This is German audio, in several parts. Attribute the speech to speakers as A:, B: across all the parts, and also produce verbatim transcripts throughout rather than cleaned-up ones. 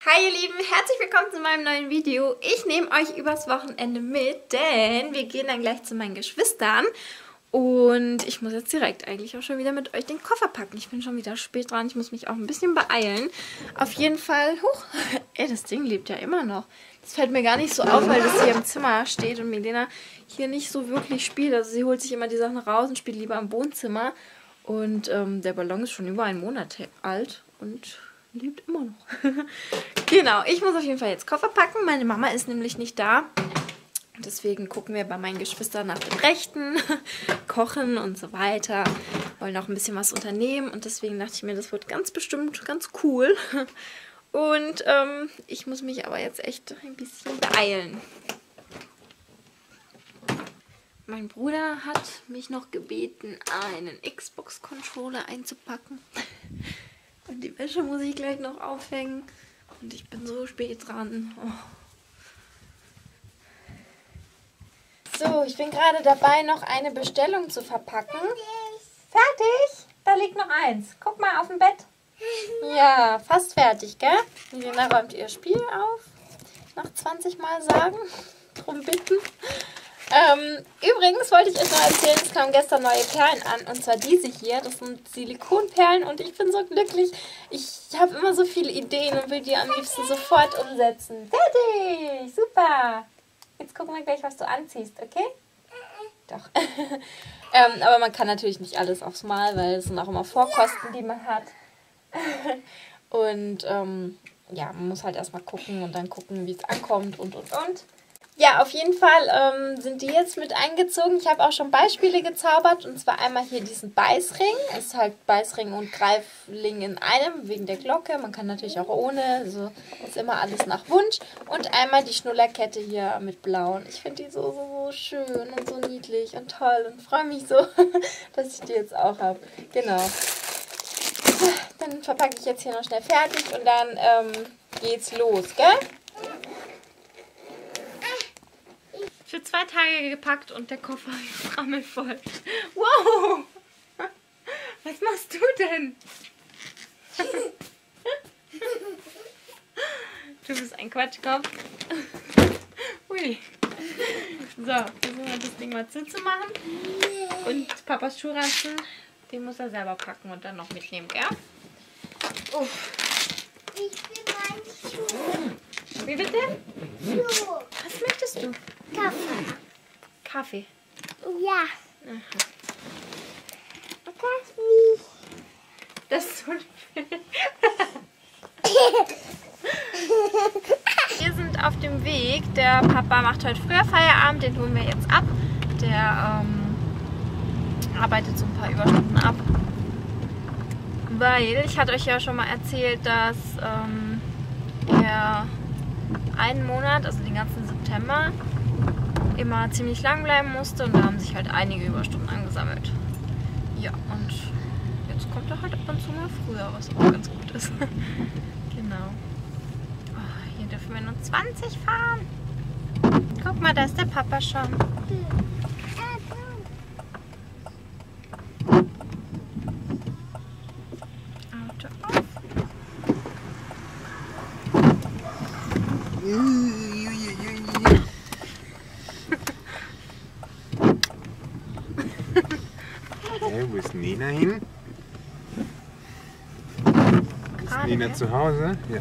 A: Hi ihr Lieben, herzlich willkommen zu meinem neuen Video. Ich nehme euch übers Wochenende mit, denn wir gehen dann gleich zu meinen Geschwistern. Und ich muss jetzt direkt eigentlich auch schon wieder mit euch den Koffer packen. Ich bin schon wieder spät dran, ich muss mich auch ein bisschen beeilen. Auf jeden Fall, huch, ey, das Ding lebt ja immer noch. Das fällt mir gar nicht so auf, weil das hier im Zimmer steht und Milena hier nicht so wirklich spielt. Also sie holt sich immer die Sachen raus und spielt lieber im Wohnzimmer. Und ähm, der Ballon ist schon über einen Monat alt und lebt immer noch. Genau, ich muss auf jeden Fall jetzt Koffer packen. Meine Mama ist nämlich nicht da. Deswegen gucken wir bei meinen Geschwistern nach dem Rechten, kochen und so weiter. Wollen auch ein bisschen was unternehmen. Und deswegen dachte ich mir, das wird ganz bestimmt ganz cool. Und ähm, ich muss mich aber jetzt echt ein bisschen beeilen. Mein Bruder hat mich noch gebeten, einen Xbox-Controller einzupacken. Und die Wäsche muss ich gleich noch aufhängen. Und ich bin so spät dran. Oh. So, ich bin gerade dabei, noch eine Bestellung zu verpacken. Fertig? Da liegt noch eins. Guck mal auf dem Bett. Ja, fast fertig, gell? Milena räumt ihr Spiel auf. Nach zwanzig Mal sagen. Drum bitten. Ähm, übrigens wollte ich euch noch erzählen, es kamen gestern neue Perlen an, und zwar diese hier, das sind Silikonperlen und ich bin so glücklich. Ich habe immer so viele Ideen und will die am liebsten sofort umsetzen. Fertig, super. Jetzt gucken wir gleich, was du anziehst, okay? Doch. ähm, aber man kann natürlich nicht alles aufs Mal, weil es sind auch immer Vorkosten, die man hat. Und ähm, ja, man muss halt erstmal gucken und dann gucken, wie es ankommt und und und. Ja, auf jeden Fall ähm, sind die jetzt mit eingezogen. Ich habe auch schon Beispiele gezaubert. Und zwar einmal hier diesen Beißring. Es ist halt Beißring und Greifling in einem, wegen der Glocke. Man kann natürlich auch ohne. Also ist immer alles nach Wunsch. Und einmal die Schnullerkette hier mit blauen. Ich finde die so, so, so schön und so niedlich und toll. Und freue mich so, dass ich die jetzt auch habe. Genau. Dann verpacke ich jetzt hier noch schnell fertig. Und dann ähm, geht's los, gell? Für zwei Tage gepackt und der Koffer ist rammelvoll. Wow! Was machst du denn? Du bist ein Quatschkopf. Ui. So, versuchen wir das Ding mal zuzumachen. Und Papas Schuhranzen, den muss er selber packen und dann noch mitnehmen, gell? Oh.
B: Ich will meinen Schuh.
A: Wie bitte?
B: Schuh.
A: Was möchtest du?
B: Kaffee.
A: Kaffee.
B: Ja.
A: Aha.
B: Kaffee.
A: Das ist so schön. Wir sind auf dem Weg. Der Papa macht heute früher Feierabend. Den holen wir jetzt ab. Der ähm, arbeitet so ein paar Überstunden ab. Weil, ich hatte euch ja schon mal erzählt, dass ähm, er einen Monat, also den ganzen September, immer ziemlich lang bleiben musste und da haben sich halt einige Überstunden angesammelt. Ja, und jetzt kommt er halt ab und zu mal früher, was auch ganz gut ist. Genau. Oh, hier dürfen wir nur zwanzig fahren. Guck mal, da ist der Papa schon. Auto auf.
C: Okay, wo ist Nina hin? Ist
A: Gerade,
C: Nina
A: gell?
C: zu Hause? Ja.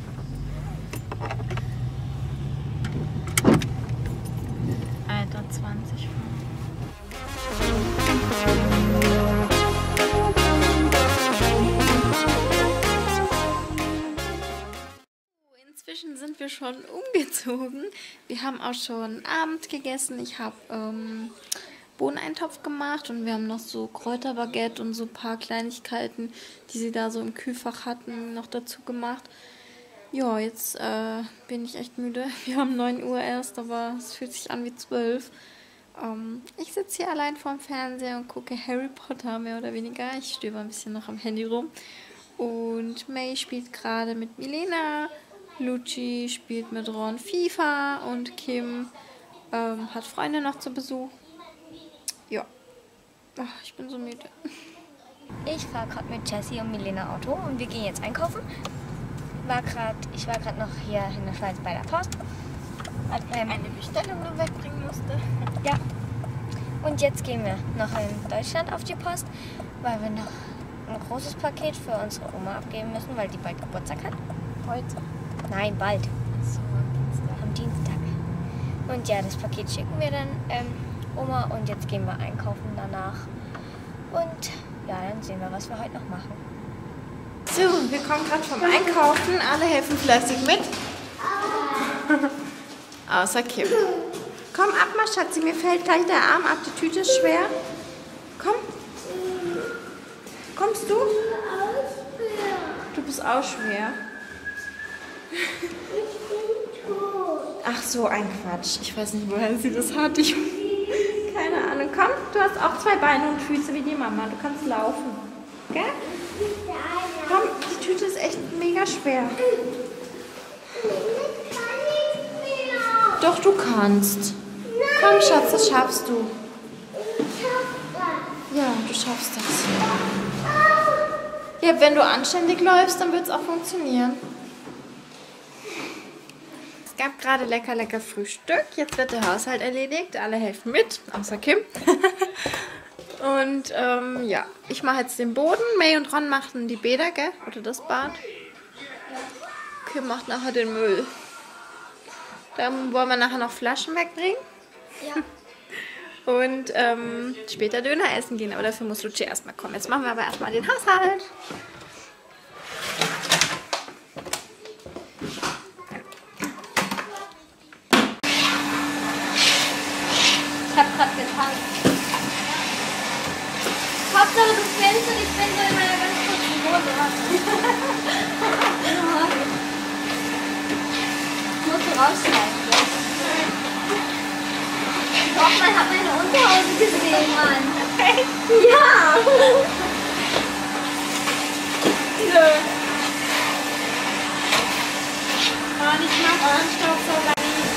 A: Alter, zwanzig fahren. Inzwischen sind wir schon umgezogen. Wir haben auch schon Abend gegessen. Ich habe ähm, Bohneneintopf gemacht und wir haben noch so Kräuterbaguette und so ein paar Kleinigkeiten, die sie da so im Kühlfach hatten, noch dazu gemacht. Ja, jetzt äh, bin ich echt müde. Wir haben neun Uhr erst, aber es fühlt sich an wie zwölf. Ähm, ich sitze hier allein vorm Fernseher und gucke Harry Potter, mehr oder weniger. Ich stöber ein bisschen noch am Handy rum. Und May spielt gerade mit Milena. Luci spielt mit Ron FIFA und Kim ähm, hat Freunde noch zu Besuch. Ja, oh, ich bin so müde.
B: Ich fahre gerade mit Jessie und Milena Auto und wir gehen jetzt einkaufen.
D: war gerade, ich war gerade noch hier in der Schweiz bei der Post.
A: Hat ähm, eine Bestellung noch wegbringen musste.
D: Ja. Und jetzt gehen wir noch in Deutschland auf die Post, weil wir noch ein großes Paket für unsere Oma abgeben müssen, weil die bald Geburtstag hat.
A: Heute.
D: Nein, bald.
A: So, am Dienstag.
D: Am Dienstag. Und ja, das Paket schicken wir dann ähm, Oma und jetzt gehen wir einkaufen danach. Und ja, dann sehen wir, was wir heute noch machen.
A: So, wir kommen gerade vom Einkaufen. Alle helfen fleißig mit. Außer Kim. Komm ab mal, Schatzi, mir fällt gleich der Arm ab. Die Tüte ist schwer. Komm. Kommst du? Du bist auch schwer. Ach so, ein Quatsch. Ich weiß nicht, woher sie das hat. Ich... Keine Ahnung. Komm, du hast auch zwei Beine und Füße wie die Mama. Du kannst laufen. Gell? Komm, die Tüte ist echt mega schwer. Doch, du kannst. Komm, Schatz, das schaffst du. Ja, du schaffst das. Ja, wenn du anständig läufst, dann wird es auch funktionieren. Es gab gerade lecker, lecker Frühstück. Jetzt wird der Haushalt erledigt. Alle helfen mit, außer Kim. Und ähm, ja, ich mache jetzt den Boden. May und Ron machen die Bäder, gell? Oder das Bad. Kim macht nachher den Müll. Dann wollen wir nachher noch Flaschen wegbringen.
D: Ja.
A: Und ähm, später Döner essen gehen. Aber dafür muss Lucia erstmal kommen. Jetzt machen wir aber erstmal den Haushalt.
D: Ich hab grad getanzt. Hauptsache du filmst und ich bin so in meiner ganz kurzen Hose. Ich muss rausschneiden. Doch, man hat meine Unterhose gesehen, Mann. Ja.
A: Nö. Und ich mach Ohrenstaubsauger.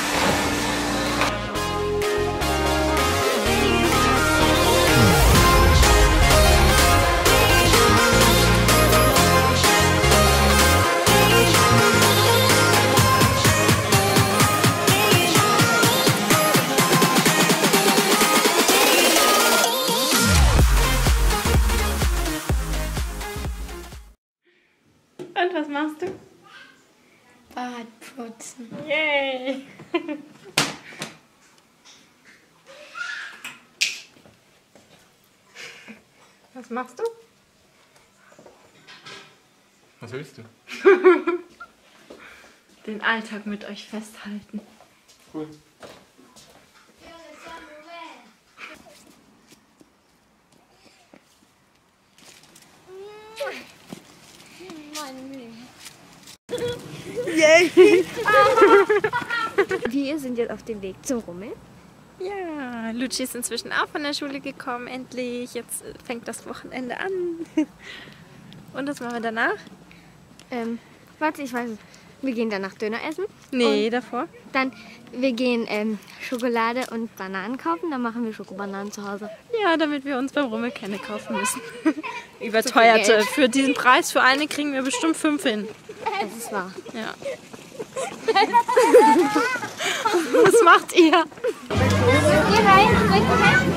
A: Und was machst du?
D: Bad putzen.
A: Yay! Was machst du?
C: Was willst du?
A: Den Alltag mit euch festhalten.
C: Cool.
D: Wir sind jetzt auf dem Weg zum Rummel.
A: Ja, Luci ist inzwischen auch von der Schule gekommen, endlich. Jetzt fängt das Wochenende an. Und was machen wir danach?
D: Ähm, warte, ich weiß es. Wir gehen danach Döner essen.
A: Nee,
D: Und
A: davor.
D: dann, wir gehen ähm, Schokolade und Bananen kaufen. Dann machen wir Schokobananen zu Hause.
A: Ja, damit wir uns beim Rummel keine kaufen müssen. Überteuerte.
D: Geld.
A: Für diesen Preis, für eine kriegen wir bestimmt fünf hin.
D: Das ist wahr.
A: Ja. Was macht ihr?
D: Geh rein, geh rein.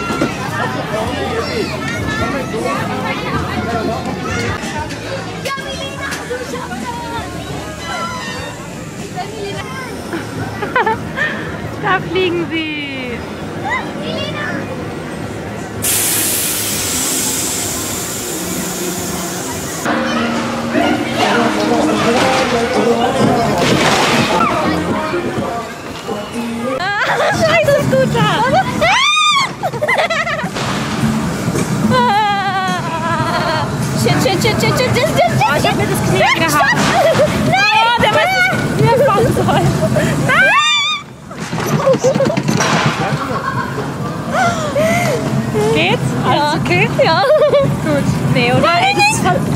A: Da fliegen sie. Scheiße, Scooter!
D: Shit, shit, shit, shit, shit, shit, shit, shit.
A: Oh, ich hab mir das Knie gehabt.
D: Nein!
A: Oh, der weiß nicht, wie er fahren soll. Nein! Geht's? Alles okay?
D: Ja.
A: Gut. Nee, oder? Ey, das ist fast...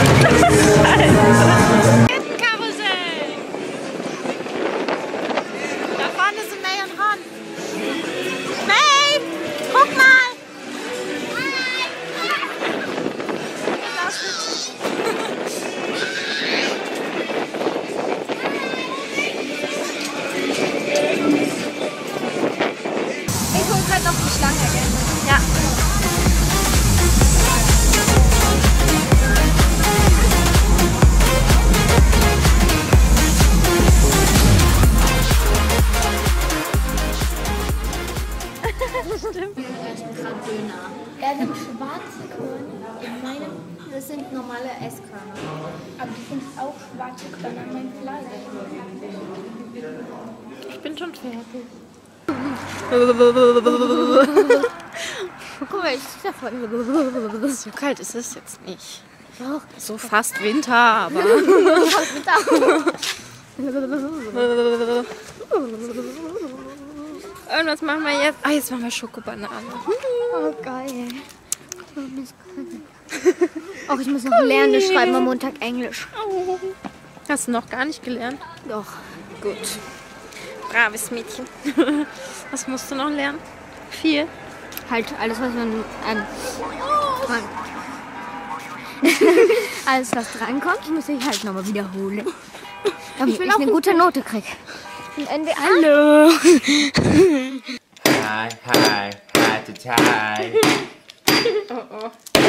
A: Karussell!
D: schöner.
E: Da sind schwarze Körner in meinem.
D: Das sind normale Esskörner.
E: Aber du findest auch schwarze Körner in meinem Fleisch.
A: Ich bin schon fertig.
D: Guck mal, ich stehe da voll.
A: So kalt ist es jetzt nicht.
D: Doch.
A: So fast Winter, aber... Und was machen wir jetzt? Ah, jetzt machen wir Schokobanane.
D: Oh, geil. Auch ich muss noch lernen, wir schreiben am Montag Englisch.
A: Hast du noch gar nicht gelernt?
D: Doch.
A: Gut. Braves Mädchen. Was musst du noch lernen? Viel.
D: Halt alles, was man ähm, dran. Alles, was drankommt, muss ich halt nochmal wiederholen. Damit ich, ich eine gute Note krieg. Und N W A.
A: Hallo.
C: Hi, hi, hi, to hi.
A: Oh, oh.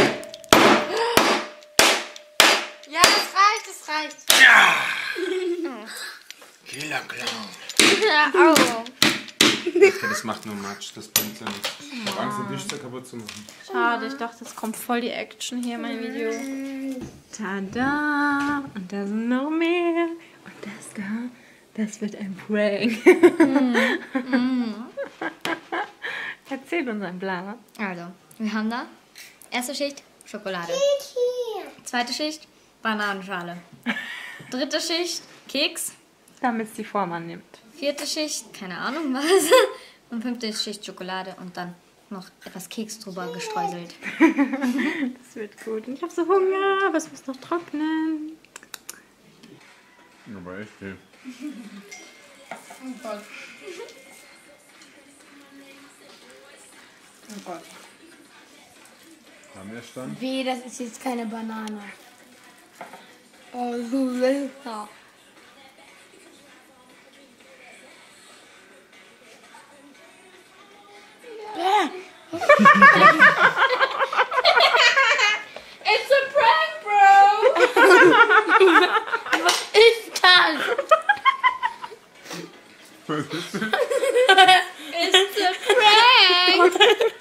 A: Ja, das reicht, das reicht.
C: Ja! Killer Clown.
A: Ja, au.
C: Okay, das macht nur Matsch, das bringt ja nichts. Ich hab Angst, den Tisch so kaputt zu machen.
A: Schade, ich dachte, es kommt voll die Action hier in mein Video. Tada! Und da sind noch mehr. Und das da, das wird ein Prank. Mm. Erzähl uns einen Plan.
D: Also, wir haben da erste Schicht Schokolade. Zweite Schicht Bananenschale. Dritte Schicht Keks.
A: Damit es die Form annimmt.
D: Vierte Schicht, keine Ahnung was. Und fünfte Schicht Schokolade und dann noch etwas Keks drüber gestreuselt.
A: Das wird gut. Und ich habe so Hunger, aber es muss noch trocknen.
C: Aber echt viel.
E: Oh Gott.
A: Oh Gott.
C: Haben wir Stand?
E: Weh, das ist jetzt keine Banane. Oh, so lecker. It's a prank, bro! Was ist das?
C: Was ist das?
E: It's a prank!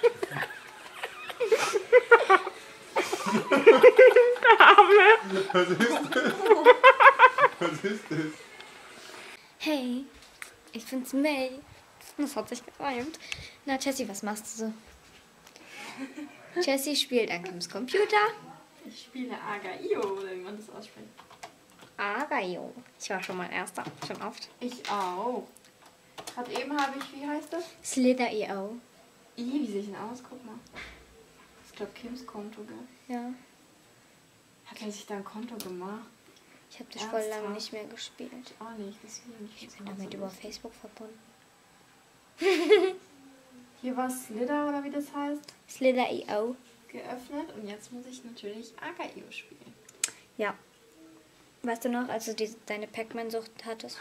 C: Was ist das? Was ist das?
D: Hey, ich bin's May. Das hat sich gereimt. Na, Jessie, was machst du so? Jessie spielt an Kims Computer.
A: Ich spiele Agaio, oder wie man das ausspricht.
D: Agaio. Ich war schon mal Erster, schon oft.
A: Ich auch. Gerade eben habe ich, wie heißt das?
D: Slither E O.
A: I, wie sehe ich denn aus? Guck mal. Ich glaube Kims Konto, gell?
D: Ja.
A: Hat er sich da ein Konto gemacht?
D: Ich habe das voll lange
A: Ernsthaft?
D: nicht mehr gespielt.
A: Ich auch nicht, deswegen.
D: Ich bin damit über Facebook verbunden.
A: Hier war Slither, oder wie das heißt,
D: Slither E O.
A: geöffnet. Und jetzt muss ich natürlich Agaio spielen.
D: Ja. Weißt du noch, als du die, deine Pac-Man-Sucht hattest?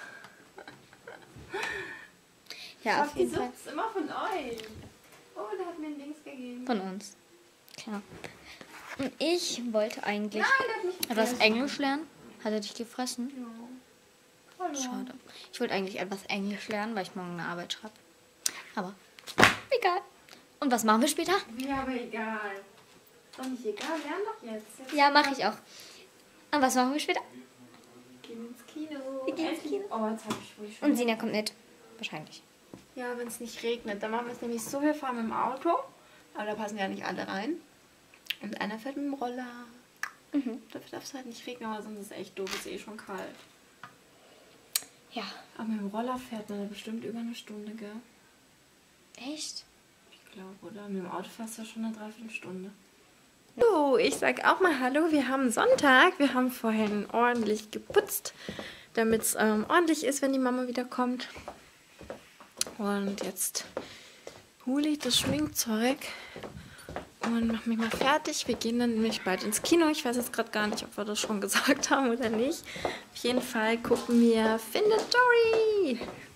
D: Ja, auf
A: Die
D: jeden Fall.
A: Sucht ist immer von euch. Oh, der hat mir ein Dings gegeben.
D: Von uns. Klar. Und ich wollte eigentlich
A: Nein, der hat mich
D: etwas
A: gefressen.
D: Englisch lernen. Hat er dich gefressen?
A: Ja. Hallo.
D: Schade. Ich wollte eigentlich etwas Englisch lernen, weil ich morgen eine Arbeit schreibe. Aber egal. Und was machen wir später?
A: Ja, aber egal. Ist doch nicht egal, lern doch jetzt. jetzt
D: Ja, mache ich auch. Und was machen wir später?
A: Gehen ins Kino.
D: Wir gehen ins
A: Endlich-
D: Kino.
A: Oh, jetzt habe ich wohl schon.
D: Und Sina kommt mit. Wahrscheinlich.
A: Ja, wenn es nicht regnet. Dann machen wir es nämlich so, wir fahren mit dem Auto. Aber da passen ja nicht alle rein. Und einer fährt mit dem Roller.
D: Mhm.
A: Dafür darf es halt nicht regnen, aber sonst ist es echt doof, ist eh schon kalt.
D: Ja.
A: Aber mit dem Roller fährt man da bestimmt über eine Stunde, gell?
D: Echt?
A: Ich glaube, oder? Mit dem Auto fährst du ja schon eine Dreiviertelstunde. So, ich sag auch mal Hallo. Wir haben Sonntag. Wir haben vorhin ordentlich geputzt, damit es ähm, ordentlich ist, wenn die Mama wieder kommt. Und jetzt hole ich das Schminkzeug und mache mich mal fertig. Wir gehen dann nämlich bald ins Kino. Ich weiß jetzt gerade gar nicht, ob wir das schon gesagt haben oder nicht. Auf jeden Fall gucken wir Findet Dory.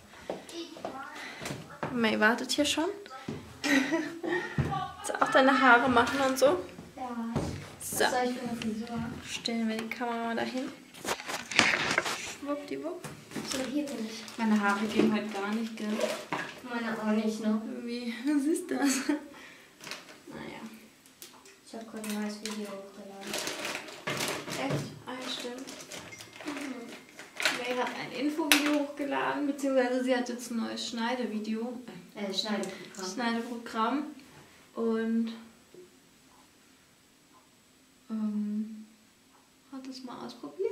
A: May wartet hier schon. Willst du auch deine Haare machen und so?
E: Ja.
A: So,
E: Was soll ich für eine Frisur?
A: stellen wir die Kamera mal dahin. Schwuppdiwupp.
E: So, hier bin ich.
A: Meine Haare gehen heute gar nicht, gell?
E: Meine auch nicht, ne?
A: Wie, was ist das?
D: habe gerade ein neues Video hochgeladen.
A: Echt? Ah, ja, stimmt. May hat ein Infovideo hochgeladen, beziehungsweise sie hat jetzt ein neues Schneidevideo.
D: Äh, Schneideprogramm.
A: Schneideprogramm. Und ähm, hat es mal ausprobiert.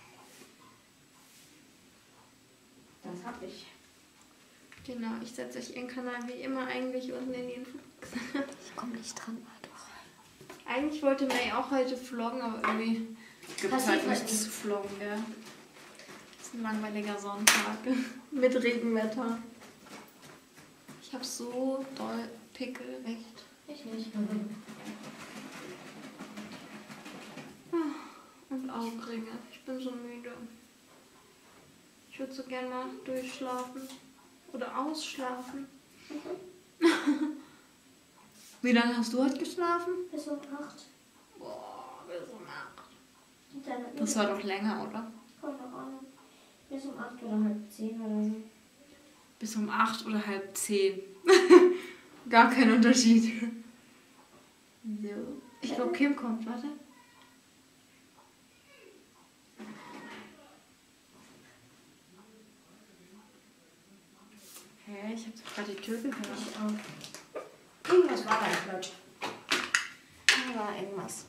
D: Das habe ich.
A: Genau, ich setze euch ihren Kanal wie immer eigentlich unten in die Infobox.
D: Ich komme nicht dran, ah doch.
A: Eigentlich wollte May auch heute vloggen, aber irgendwie gibt es halt
D: Passiert
A: nichts
D: nicht.
A: zu vloggen, gell? Das ist ein langweiliger Sonntag mit Regenwetter. Ich habe so doll Pickel, echt.
D: Ich nicht.
A: Und Augenringe. Ich bin so müde. Ich würde so gerne mal durchschlafen. Oder ausschlafen. Wie lange hast du heute geschlafen?
D: Bis um acht.
A: Boah, bis um acht.
D: Und dann
A: Das war doch länger, oder?
D: keine Ahnung. Bis um acht oder halb zehn oder so.
A: Bis um acht oder halb zehn. Gar kein Unterschied. So. Ich glaube, Kim kommt, warte. Hä, ich habe gerade die Tür gehört.
D: Ich auch. Irgendwas war da im Platsch. Da war irgendwas.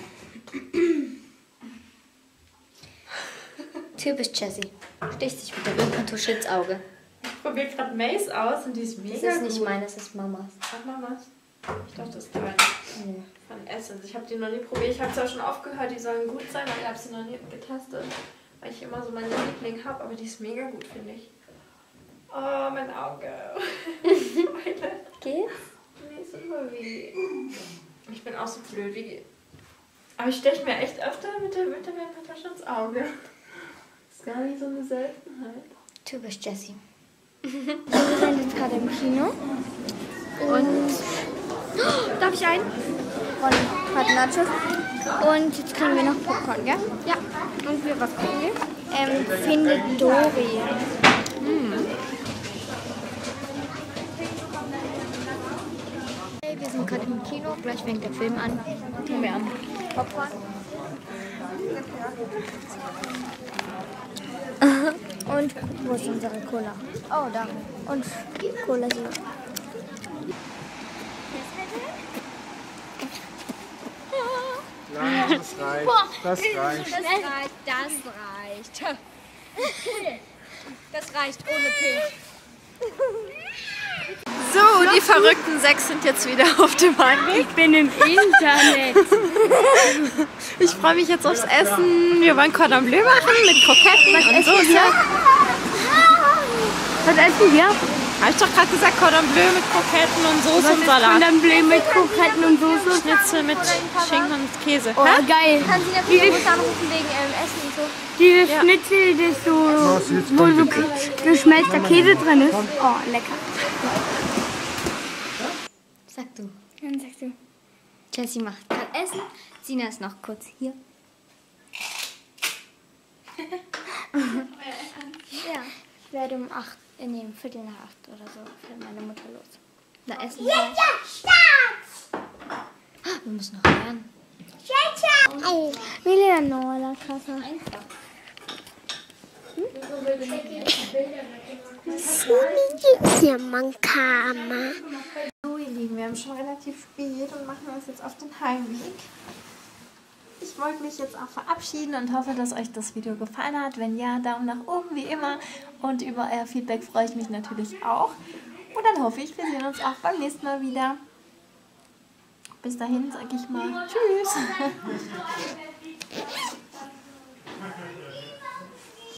D: Typisch Jessie. Sticht sich mit der Wimperntusche ins Auge.
A: Ich probiere gerade Mace aus und die ist mega
D: Das ist nicht
A: gut.
D: meine, das ist Mamas.
A: Sag mal was. Ich dachte, das ist deine.
D: Nee.
A: Von Essence. Ich habe die noch nie probiert. Ich habe zwar schon aufgehört, die sollen gut sein, aber ich habe sie noch nie getestet. Weil ich immer so meine Liebling habe, aber die ist mega gut, finde ich. Oh, mein Auge.
D: Geht's?
A: Nee, ist immer weh. Ich bin auch so blöd wie. Aber ich steche mir echt öfter mit der, mit der Wimperntusche ins Auge. Das ist gar nicht so eine Seltenheit.
D: Typisch Jessie.
E: Wir sind jetzt gerade im Kino. Und oh, darf ich einen? Von Hot Nachos. Und jetzt kriegen wir noch Popcorn, gell? Ja. Und wir, was gucken wir? Ähm, Findet Dory. Hey, wir sind gerade im Kino. Gleich fängt der Film an. Fangen wir an. Popcorn. Und wo ist unsere Cola? Oh, da. Und Cola hier.
C: Ja, das reicht. Das reicht.
E: Das reicht, das reicht. Das reicht ohne Tee.
A: So, die verrückten sechs sind jetzt wieder auf dem Heimweg.
E: Ich bin im Internet.
A: Ich freue mich jetzt aufs Essen. Wir wollen Cordon Bleu machen mit Kroketten und Soße.
E: Was essen wir?
A: Habe ich doch gerade gesagt, Cordon Bleu mit Kroketten und Soße und Salat.
E: Cordon Bleu mit Kroketten und Soße?
A: Schnitzel mit Schinken und Käse.
E: Oh,
A: Hä?
E: geil.
D: Kann sie natürlich
E: Wie
D: gut anrufen wegen ähm, Essen und so.
E: Dieses
A: Ja.
E: Schnitzel, das so,
C: Was, jetzt
E: wo
C: kommt
E: so
C: die-
E: geschmelzter Käse drin ist. Oh, lecker.
D: Sag du.
E: Dann sagst du.
D: Jessie macht gerade Essen. Sina ist noch kurz hier.
E: Ja. Ich werde um acht, in dem Viertel nach acht oder so, fährt meine Mutter los.
D: Da essen
B: Ja,
D: wir.
B: ja, Start!
D: Wir müssen noch lernen.
B: Ey,
E: Milena Kasse.
B: hier, Mankama.
A: So, ihr Lieben, wir haben schon relativ spät und machen uns jetzt auf den Heimweg. Ich wollte mich jetzt auch verabschieden und hoffe, dass euch das Video gefallen hat. Wenn ja, Daumen nach oben wie immer. Und über euer Feedback freue ich mich natürlich auch. Und dann hoffe ich, wir sehen uns auch beim nächsten Mal wieder. Bis dahin sage ich mal Tschüss.